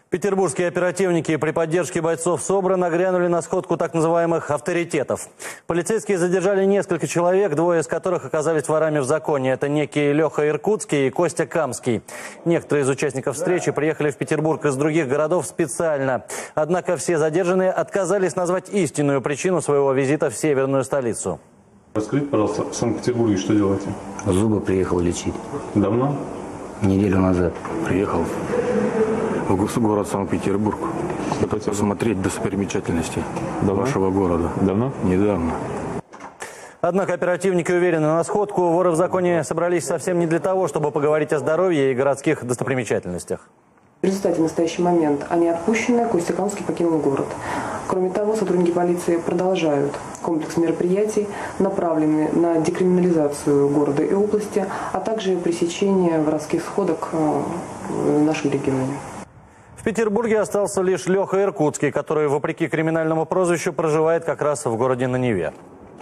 Петербургские оперативники при поддержке бойцов СОБРа нагрянули на сходку так называемых авторитетов. Полицейские задержали несколько человек, двое из которых оказались ворами в законе. Это некий Леха Иркутский и Костя Камский. Некоторые из участников встречи приехали в Петербург из других городов специально. Однако все задержанные отказались назвать истинную причину своего визита в северную столицу. Расскажите, пожалуйста, в Санкт-Петербурге что делаете? Зубы приехал лечить. Давно? Неделю назад. Приехал в город Санкт-Петербург посмотреть достопримечательности вашего города. Давно? Недавно. Однако оперативники уверены, на сходку воры в законе собрались совсем не для того, чтобы поговорить о здоровье и городских достопримечательностях. В результате в настоящий момент они отпущены, Костя Камский покинул город. Кроме того, сотрудники полиции продолжают комплекс мероприятий, направленные на декриминализацию города и области, а также пресечение воровских сходок в нашем регионе. В Петербурге остался лишь Леха Иркутский, который, вопреки криминальному прозвищу, проживает как раз в городе на Неве.